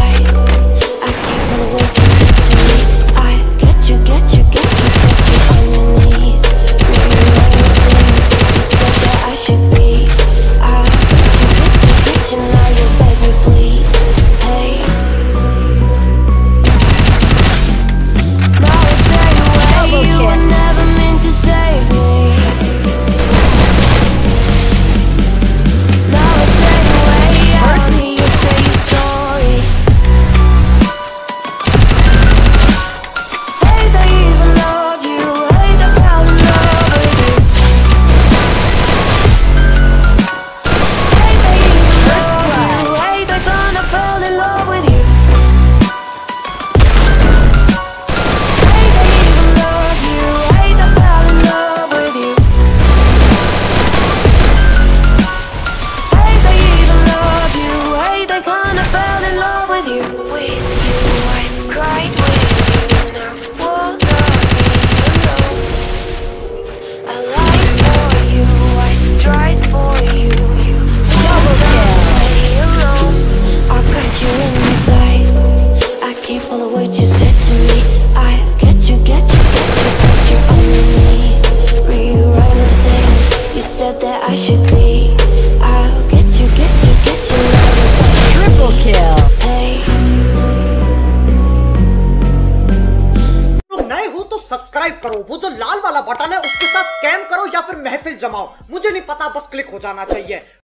sight. I keep all the words you said to me. I get you on your knees. Rewrite the things you said that I should be. I get you, now you beg me please. Hey, now I stay away. You were never meant to save me. Now I stay away. I don't hear you say you're sorry. Hate they even love you. Hate they fell in love with you. Hate they even love you. Hate they gonna fall in love with you. Hate they even love you. Hate they fell in love with you. Hate they even love you. Hate they gonna fall in love with you. With you, I cried with you. Now what are you? I lied for you. I tried for you. You won't let me alone. I got you in my sight. I keep all the words you said to me. I get you on your knees. Rewrite the things you said that I should be. I'll get you now you Triple kill. Hey. लोग नए हो तो subscribe करो, वो जो लाल वाला button है उसके साथ स्कैम करो या फिर महफिल जमाओ, मुझे नहीं पता, बस क्लिक हो जाना चाहिए।